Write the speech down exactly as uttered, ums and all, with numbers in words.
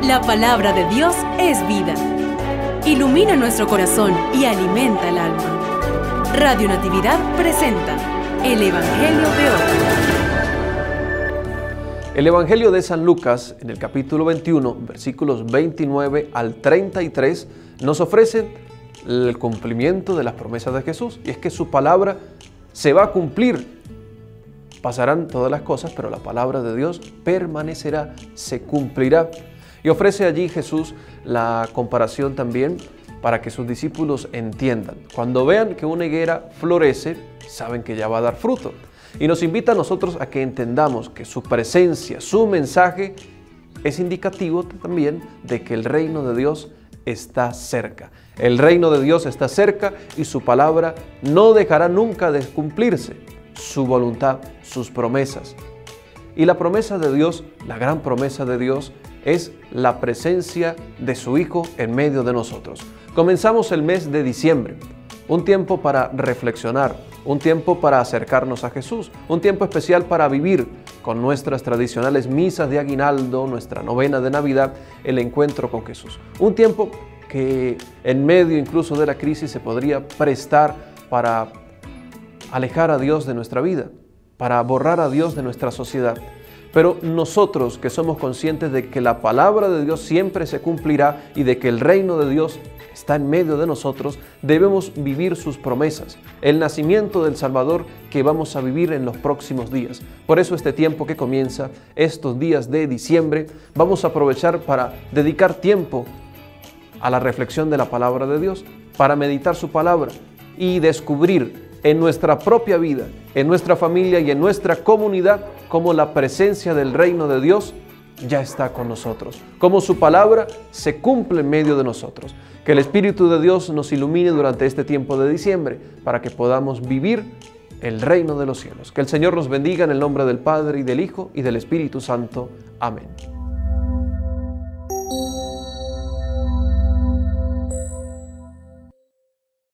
La palabra de Dios es vida. Ilumina nuestro corazón y alimenta el alma. Radio Natividad presenta el Evangelio de hoy. El Evangelio de San Lucas, en el capítulo veintiuno, versículos veintinueve al treinta y tres, nos ofrece el cumplimiento de las promesas de Jesús. Y es que su palabra se va a cumplir. Pasarán todas las cosas, pero la palabra de Dios permanecerá, se cumplirá. Y ofrece allí Jesús la comparación también para que sus discípulos entiendan. Cuando vean que una higuera florece, saben que ya va a dar fruto. Y nos invita a nosotros a que entendamos que su presencia, su mensaje, es indicativo también de que el reino de Dios está cerca. El reino de Dios está cerca y su palabra no dejará nunca de cumplirse. Su voluntad, sus promesas. Y la promesa de Dios, la gran promesa de Dios, es la presencia de su Hijo en medio de nosotros. Comenzamos el mes de diciembre, un tiempo para reflexionar, un tiempo para acercarnos a Jesús, un tiempo especial para vivir con nuestras tradicionales misas de aguinaldo, nuestra novena de Navidad, el encuentro con Jesús. Un tiempo que en medio incluso de la crisis se podría prestar para alejar a Dios de nuestra vida, para borrar a Dios de nuestra sociedad. Pero nosotros que somos conscientes de que la palabra de Dios siempre se cumplirá y de que el reino de Dios está en medio de nosotros, debemos vivir sus promesas, el nacimiento del Salvador que vamos a vivir en los próximos días. Por eso este tiempo que comienza, estos días de diciembre, vamos a aprovechar para dedicar tiempo a la reflexión de la palabra de Dios, para meditar su palabra y descubrir en nuestra propia vida, en nuestra familia y en nuestra comunidad, cómo la presencia del reino de Dios ya está con nosotros, cómo su palabra se cumple en medio de nosotros. Que el Espíritu de Dios nos ilumine durante este tiempo de diciembre para que podamos vivir el reino de los cielos. Que el Señor nos bendiga en el nombre del Padre y del Hijo y del Espíritu Santo. Amén.